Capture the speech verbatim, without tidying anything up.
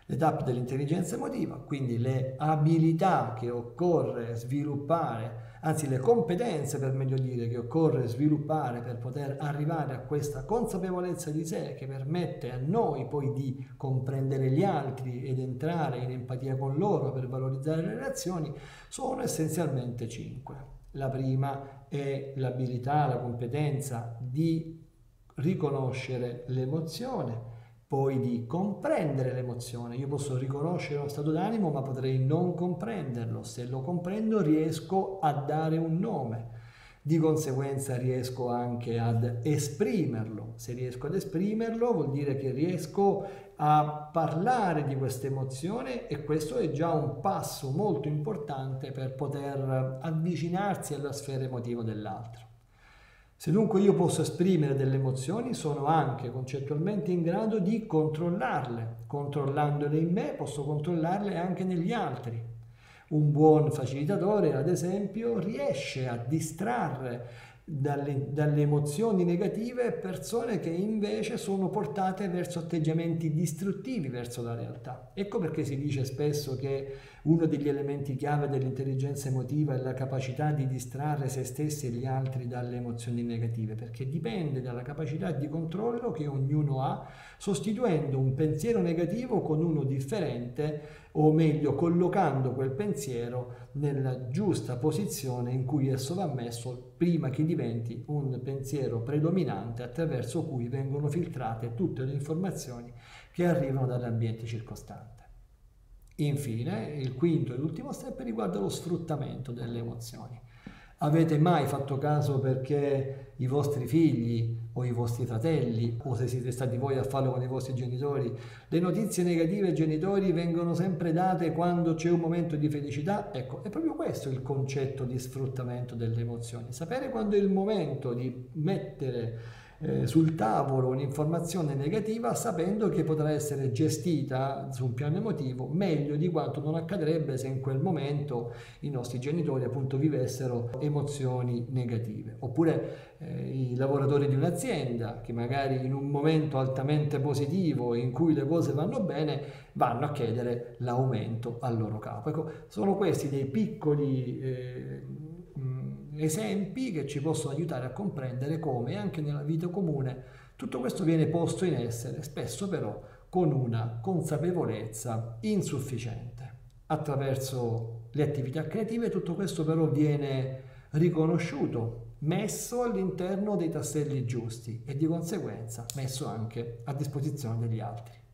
Le tappe dell'intelligenza emotiva, quindi le abilità che occorre sviluppare, anzi le competenze per meglio dire che occorre sviluppare per poter arrivare a questa consapevolezza di sé che permette a noi poi di comprendere gli altri ed entrare in empatia con loro per valorizzare le relazioni, sono essenzialmente cinque. La prima è l'abilità, la competenza di riconoscere l'emozione, poi di comprendere l'emozione. Io posso riconoscere uno stato d'animo, ma potrei non comprenderlo. Se lo comprendo, riesco a dare un nome. Di conseguenza riesco anche ad esprimerlo. Se riesco ad esprimerlo, vuol dire che riesco a parlare di questa emozione e questo è già un passo molto importante per poter avvicinarsi alla sfera emotiva dell'altro. Se dunque io posso esprimere delle emozioni, sono anche concettualmente in grado di controllarle. Controllandole in me, posso controllarle anche negli altri. Un buon facilitatore, ad esempio, riesce a distrarre dalle, dalle emozioni negative persone che invece sono portate verso atteggiamenti distruttivi verso la realtà. Ecco perché si dice spesso che uno degli elementi chiave dell'intelligenza emotiva è la capacità di distrarre se stessi e gli altri dalle emozioni negative, perché dipende dalla capacità di controllo che ognuno ha, sostituendo un pensiero negativo con uno differente, o meglio collocando quel pensiero nella giusta posizione in cui esso va messo prima che diventi un pensiero predominante attraverso cui vengono filtrate tutte le informazioni che arrivano dall'ambiente circostante. Infine, il quinto e l'ultimo step riguarda lo sfruttamento delle emozioni. Avete mai fatto caso perché i vostri figli o i vostri fratelli, o se siete stati voi a farlo con i vostri genitori, le notizie negative ai genitori vengono sempre date quando c'è un momento di felicità? Ecco, è proprio questo il concetto di sfruttamento delle emozioni. Sapere quando è il momento di mettere eh, sul tavolo un'informazione negativa sapendo che potrà essere gestita su un piano emotivo meglio di quanto non accadrebbe se in quel momento i nostri genitori appunto vivessero emozioni negative. Oppure eh, i lavoratori di un'azienda che magari in un momento altamente positivo in cui le cose vanno bene vanno a chiedere l'aumento al loro capo. Ecco, sono questi dei piccoli eh, esempi che ci possono aiutare a comprendere come anche nella vita comune tutto questo viene posto in essere, spesso però con una consapevolezza insufficiente. Attraverso le attività creative tutto questo però viene riconosciuto, messo all'interno dei tasselli giusti e di conseguenza messo anche a disposizione degli altri.